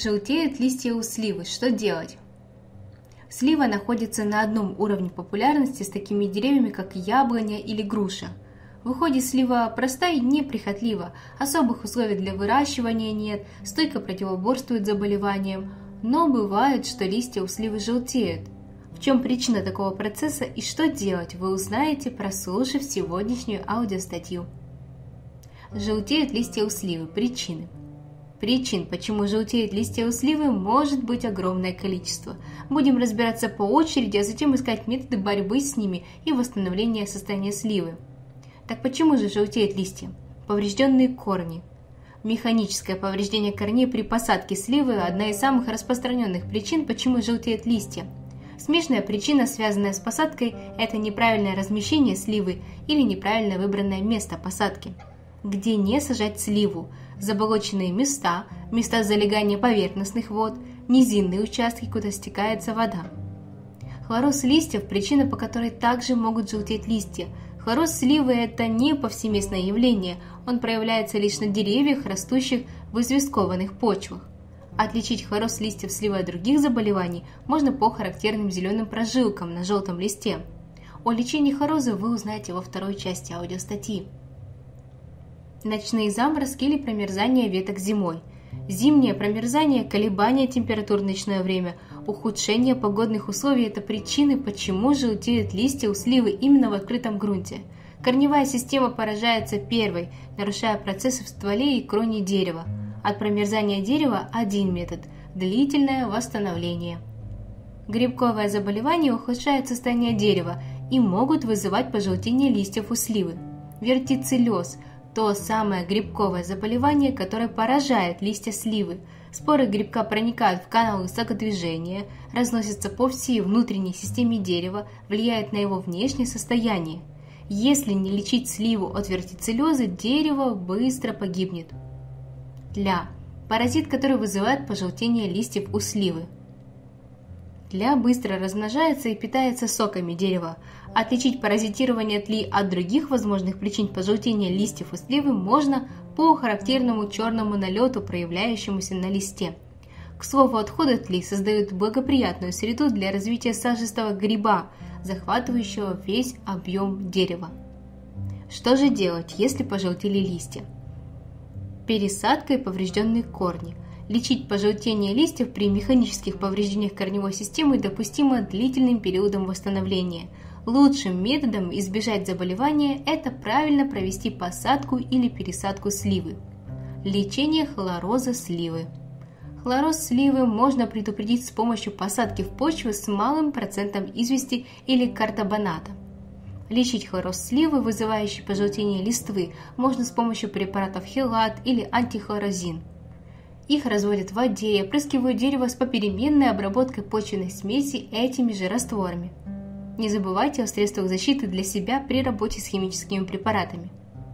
Желтеют листья у сливы. Что делать? Слива находится на одном уровне популярности с такими деревьями, как яблоня или груша. В уходе слива простая и неприхотлива, особых условий для выращивания нет, стойко противоборствует заболеваниям, но бывает, что листья у сливы желтеют. В чем причина такого процесса и что делать, вы узнаете, прослушав сегодняшнюю аудиостатью. Желтеют листья у сливы. Причины. Причин, почему желтеют листья у сливы, может быть огромное количество. Будем разбираться по очереди, а затем искать методы борьбы с ними и восстановления состояния сливы. Так почему же желтеют листья? Поврежденные корни. Механическое повреждение корней при посадке сливы – одна из самых распространенных причин, почему желтеют листья. Смежная причина, связанная с посадкой, это неправильное размещение сливы или неправильно выбранное место посадки. Где не сажать сливу? Заболоченные места, места залегания поверхностных вод, низинные участки, куда стекается вода. Хлороз листьев – причина, по которой также могут желтеть листья. Хлороз сливы – это не повсеместное явление, он проявляется лишь на деревьях, растущих в известкованных почвах. Отличить хлороз листьев сливы от других заболеваний можно по характерным зеленым прожилкам на желтом листе. О лечении хлороза вы узнаете во второй части аудиостатьи. Ночные заморозки или промерзание веток зимой. Зимнее промерзание, колебания температур в ночное время, ухудшение погодных условий – это причины, почему желтеют листья у сливы именно в открытом грунте. Корневая система поражается первой, нарушая процессы в стволе и кроне дерева. От промерзания дерева один метод – длительное восстановление. Грибковое заболевание ухудшает состояние дерева и могут вызывать пожелтение листьев у сливы. Вертицеллез – то самое грибковое заболевание, которое поражает листья сливы. Споры грибка проникают в каналы сокодвижения, разносятся по всей внутренней системе дерева, влияют на его внешнее состояние. Если не лечить сливу от вертицеллеза, дерево быстро погибнет. Тля – паразит, который вызывает пожелтение листьев у сливы. Тля быстро размножается и питается соками дерева. Отличить паразитирование тли от других возможных причин пожелтения листьев у сливы можно по характерному черному налету, проявляющемуся на листе. К слову, отходы тли создают благоприятную среду для развития сажистого гриба, захватывающего весь объем дерева. Что же делать, если пожелтели листья? Пересадка и поврежденные корни. Лечить пожелтение листьев при механических повреждениях корневой системы допустимо длительным периодом восстановления. Лучшим методом избежать заболевания – это правильно провести посадку или пересадку сливы. Лечение хлороза сливы. Хлороз сливы можно предупредить с помощью посадки в почву с малым процентом извести или картобоната. Лечить хлороз сливы, вызывающий пожелтение листвы, можно с помощью препаратов хелат или антихлорозин. Их разводят в воде и опрыскивают дерево с попеременной обработкой почвенной смеси этими же растворами. Не забывайте о средствах защиты для себя при работе с химическими препаратами.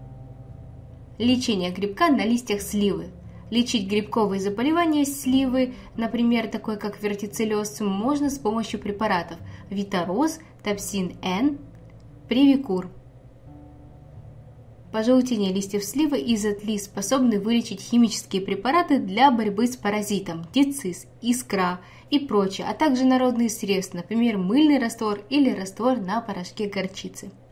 Лечение грибка на листьях сливы. Лечить грибковые заболевания сливы, например, такое как вертицеллез, можно с помощью препаратов Витароз, Топсин-Н, Привикур. Пожелтение листьев сливы из-за тли способны вылечить химические препараты для борьбы с паразитом, дицис, искра и прочее, а также народные средства, например, мыльный раствор или раствор на порошке горчицы.